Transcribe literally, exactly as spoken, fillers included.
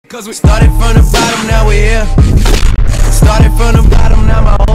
Cause we started from the bottom, now we're here. Started from the bottom, now my